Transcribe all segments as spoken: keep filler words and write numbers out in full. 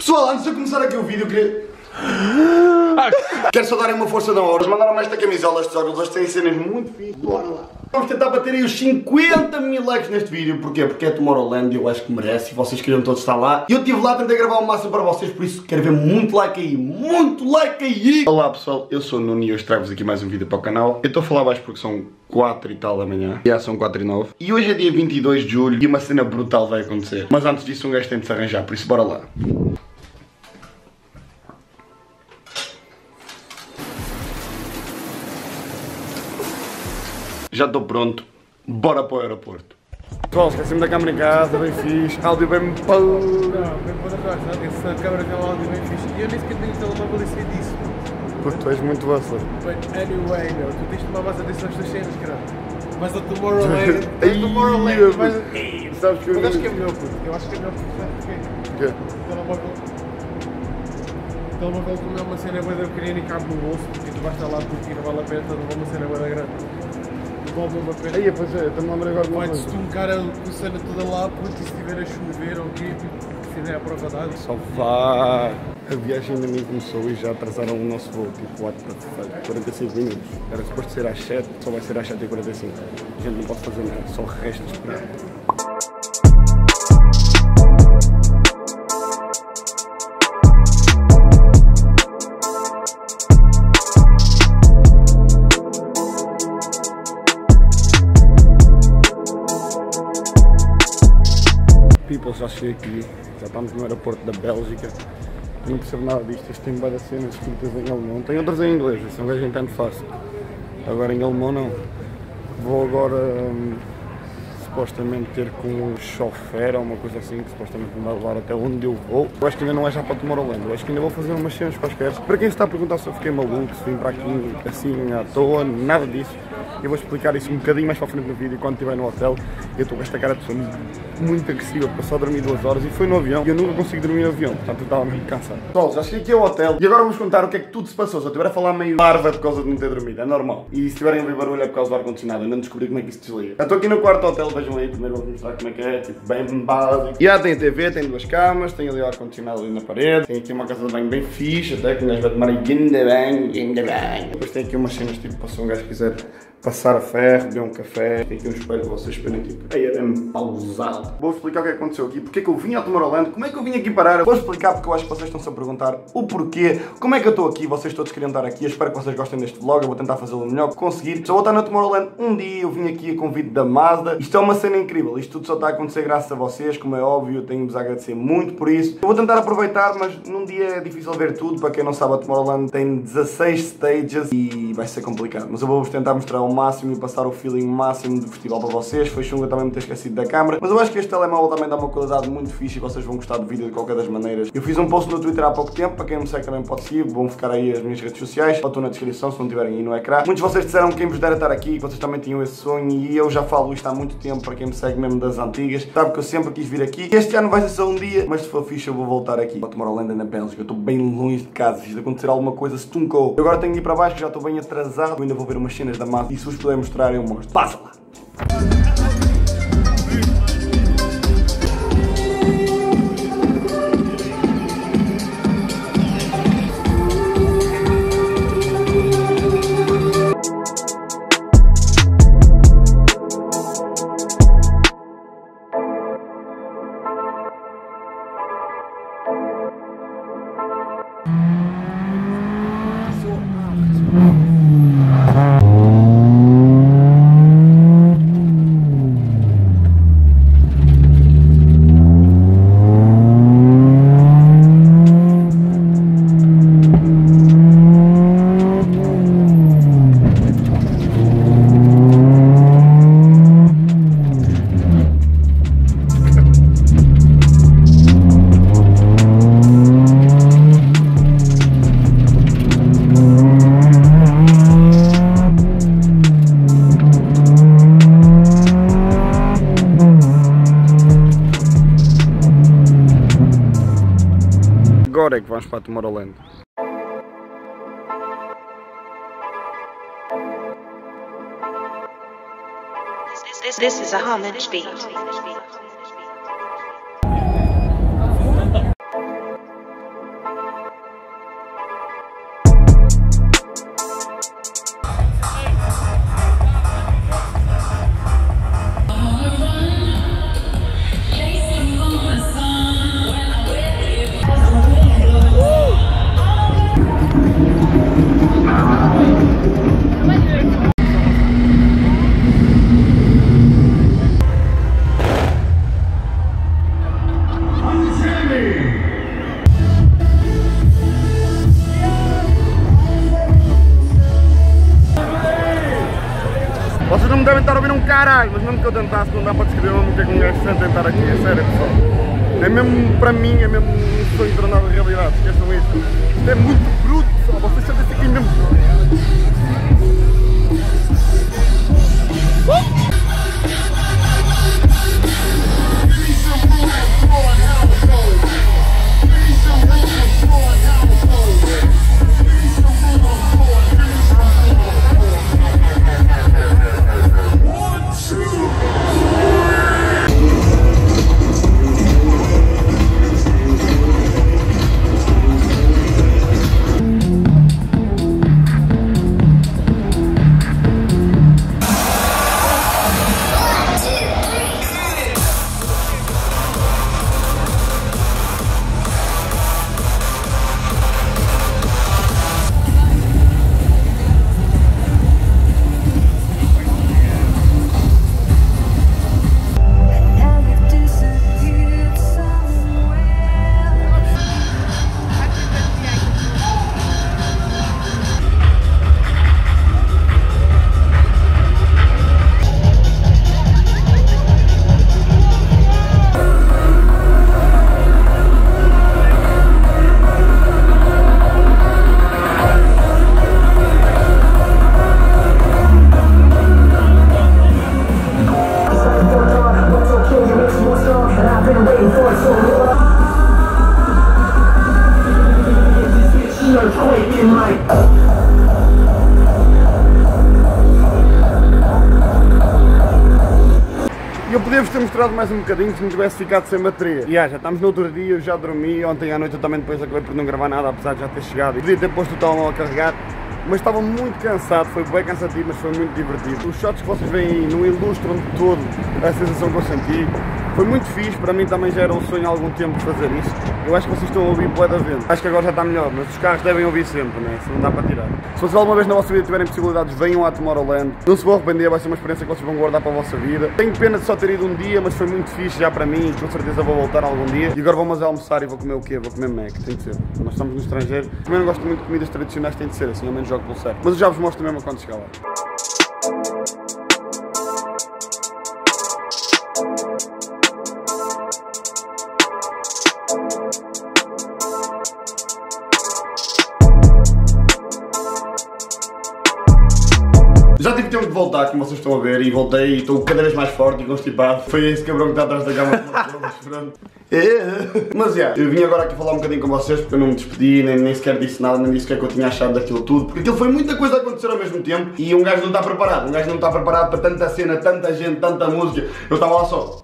Pessoal, antes de eu começar aqui o vídeo, eu queria... Quero só dar uma força da hora. Eles mandaram-me esta camisola, estes óculos, eles têm cenas muito fixe. Bora lá. Vamos tentar bater aí os cinquenta mil likes neste vídeo. Porquê? Porque é Tomorrowland e eu acho que merece. E vocês queriam todos estar lá. E eu estive lá, tentei gravar o máximo para vocês. Por isso quero ver muito like aí. Muito like aí. Olá pessoal, eu sou o Nuno e hoje trago-vos aqui mais um vídeo para o canal. Eu estou a falar baixo porque são quatro e tal da manhã. Já são quatro e nove. E hoje é dia vinte e dois de julho e uma cena brutal vai acontecer. Mas antes disso um gajo tem de se arranjar. Por isso bora lá. Já estou pronto, bora para o aeroporto. Pessoal, esqueci-me da câmera em casa, bem fixe, áudio bem pão. Não, bem para trás, essa câmera tem um áudio bem fixe. E eu nem sequer tenho telemóvel e sei disso. Porque tu és muito hustler. But anyway, meu, tu tens de tomar mais atenção às tuas cenas, caralho. Mas a Tomorrowland, a Tomorrowland, mas... Sabes que eu... Mas acho que é melhor, puto. Eu acho que é melhor, puto, sabe porquê? Porquê? O telemóvel... O telemóvel como é uma cena bué da pequenina e cabe no bolso, porque tu vais estar lá porque não vale a pena, não é uma cena bué da grande. Aí, pois é, estou-me a lembrar agora de uma coisa. Vai-te estuncar a cena toda lá, porque se estiver a chover ou o quê, se der a prova d'água. Só vá. A viagem ainda nem começou e já atrasaram o nosso voo, tipo, what the fuck, quarenta e cinco minutos. Era suposto ser às sete, só vai ser às sete e quarenta e cinco. A gente não pode fazer nada, só resta esperar. People, já cheguei aqui, já estamos no aeroporto da Bélgica. Eu não percebo nada disto, isto tem várias cenas escritas em alemão. Tem outras em inglês, isso é um gajo entende fácil. Agora em alemão não. Vou agora hum, supostamente ter com um chofer ou uma coisa assim, que supostamente me vai levar até onde eu vou. Eu acho que ainda não é já para Tomorrowland, eu acho que ainda vou fazer umas cenas quaisquer. Para quem se está a perguntar se eu fiquei maluco, se vim para aqui assim à toa, nada disso. Eu vou explicar isso um bocadinho mais para a frente no vídeo, quando estiver no hotel. Eu estou com esta cara de pessoa muito agressiva, para só dormir duas horas e foi no avião. E eu nunca consigo dormir no avião, portanto eu estava meio cansado. Pessoal, já cheguei aqui ao hotel e agora vamos contar o que é que tudo se passou. Se eu estiver a falar meio larva por causa de não ter dormido, é normal. E se estiverem a ouvir barulho é por causa do ar-condicionado, eu não descobri como é que isso desliga. Eu estou aqui no quarto do hotel, vejam aí, primeiro vou mostrar como é que é, tipo bem básico. E já tem a T V, tem duas camas, tem ali o ar-condicionado ali na parede, tem aqui uma casa de banho bem fixe, até que nós vai tomar aí guinda banho, guinda banho. Depois tem aqui umas cenas tipo, para se um gajo quiser passar a ferro, beber um café, tem aqui um espelho que vocês esperem tipo, aí é bem pausado. Vou explicar o que aconteceu aqui, porque é que eu vim a Tomorrowland, como é que eu vim aqui parar, vou explicar porque eu acho que vocês estão-se a perguntar o porquê, como é que eu estou aqui, vocês todos queriam estar aqui, eu espero que vocês gostem deste vlog, eu vou tentar fazê-lo o melhor que conseguir. Só vou estar na Tomorrowland um dia, eu vim aqui a convite da Mazda, isto é uma cena incrível, isto tudo só está a acontecer graças a vocês, como é óbvio, eu tenho-vos a agradecer muito por isso. Eu vou tentar aproveitar, mas num dia é difícil ver tudo, para quem não sabe a Tomorrowland tem dezasseis stages e vai ser complicado, mas eu vou-vos tentar mostrar ao máximo e passar o feeling máximo do festival para vocês. Foi chunga também me ter esquecido da câmera, mas eu acho que este telemóvel também dá uma qualidade muito fixe e vocês vão gostar do vídeo de qualquer das maneiras. Eu fiz um post no Twitter há pouco tempo, para quem me segue também pode seguir, vão ficar aí as minhas redes sociais, estou na descrição se não tiverem aí no ecrã. Muitos de vocês disseram que quem vos dera estar aqui, que vocês também tinham esse sonho e eu já falo isto há muito tempo para quem me segue mesmo das antigas, sabe que eu sempre quis vir aqui. Este ano vai ser só um dia, mas se for fixe eu vou voltar aqui para Tomorrowland na Bélgica. Eu estou bem longe de casa, se acontecer alguma coisa se tuncou. Eu agora tenho de ir para baixo que já estou bem atrasado, eu ainda vou ver umas cenas da Mazda e se vos puder mostrar eu mostro. Passa lá! Agora é que vamos para Tomorrowland. This, this is a homage beat. não devem estar a ouvir um caralho, mas mesmo que eu tentasse, não dá para descrever mesmo o que é que um gajo se sente tentar aqui, é sério pessoal. É mesmo, para mim, é mesmo um sonho tornado de realidade, esqueçam isso. Isto é muito bruto, pessoal, vocês sentem-se aqui mesmo. Uh! E eu podia-vos ter mostrado mais um bocadinho se não tivesse ficado sem bateria. E yeah, já estamos no outro dia, eu já dormi, ontem à noite eu também depois acabei por não gravar nada, apesar de já ter chegado. E podia ter posto o telemóvel a carregar, mas estava muito cansado, foi bem cansativo, mas foi muito divertido. Os shots que vocês veem aí não ilustram de todo a sensação que eu senti. Foi muito fixe, para mim também já era um sonho há algum tempo de fazer isso. Eu acho que vocês estão a ouvir bué da vento. Acho que agora já está melhor, mas os carros devem ouvir sempre, né? Se não dá para tirar. Se vocês alguma vez na vossa vida tiverem possibilidades, venham à Tomorrowland. Não se vão arrepender, vai ser uma experiência que vocês vão guardar para a vossa vida. Tenho pena de só ter ido um dia, mas foi muito fixe já para mim, com certeza vou voltar algum dia. E agora vamos almoçar e vou comer o quê? Vou comer Mac, tem de ser. Nós estamos no estrangeiro. Também não gosto muito de comidas tradicionais, tem de ser assim, ao menos jogo pelo certo. Mas eu já vos mostro mesmo quando chegar lá. Já tive tempo de voltar, como vocês estão a ver, e voltei e estou cada vez mais forte e constipado. Foi esse cabrão que está atrás da cama. Mas já, yeah, eu vim agora aqui falar um bocadinho com vocês porque eu não me despedi, nem, nem sequer disse nada, nem disse o que é que eu tinha achado daquilo tudo. Porque aquilo foi muita coisa a acontecer ao mesmo tempo e um gajo não está preparado. Um gajo não está preparado para tanta cena, tanta gente, tanta música. Eu estava lá só.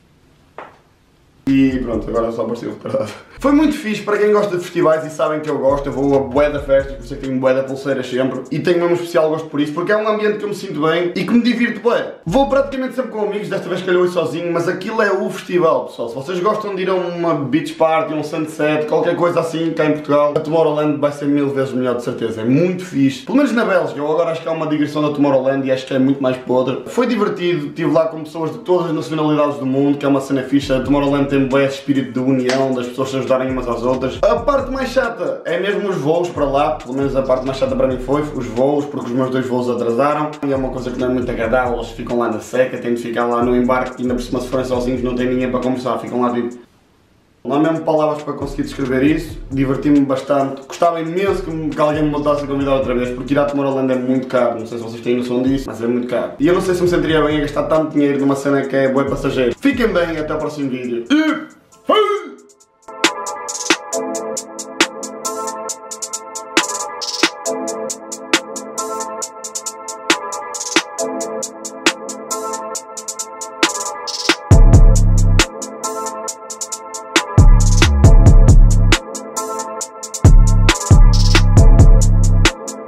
E pronto, agora só apareceu preparado. Foi muito fixe para quem gosta de festivais e sabem que eu gosto. Eu vou a bué da festas, por isso é que tenho bué da pulseiras sempre. E tenho mesmo um especial gosto por isso, porque é um ambiente que eu me sinto bem e que me divirto bué. Vou praticamente sempre com amigos, desta vez calhou ir sozinho, mas aquilo é o festival, pessoal. Se vocês gostam de ir a uma beach party, um sunset, qualquer coisa assim cá em Portugal, a Tomorrowland vai ser mil vezes melhor, de certeza. É muito fixe. Pelo menos na Bélgica, eu agora acho que há uma digressão da Tomorrowland e acho que é muito mais podre. Foi divertido, estive lá com pessoas de todas as nacionalidades do mundo, que é uma cena fixe. A Tomorrowland tem bué esse espírito de união, das pessoas se ajudarem umas às outras. A parte mais chata é mesmo os voos para lá, pelo menos a parte mais chata para mim foi os voos, porque os meus dois voos atrasaram e é uma coisa que não é muito agradável, eles ficam lá na seca, têm de ficar lá no embarque e ainda por cima se forem sozinhos não tem ninguém para conversar, ficam lá tipo... Não há mesmo palavras para conseguir descrever isso, diverti-me bastante, gostava imenso que alguém me voltasse a convidar outra vez, porque ir à Tomorrowland é muito caro, não sei se vocês têm noção disso, mas é muito caro. E eu não sei se me sentiria bem a gastar tanto dinheiro numa cena que é bué passageiro. Fiquem bem, até ao próximo vídeo.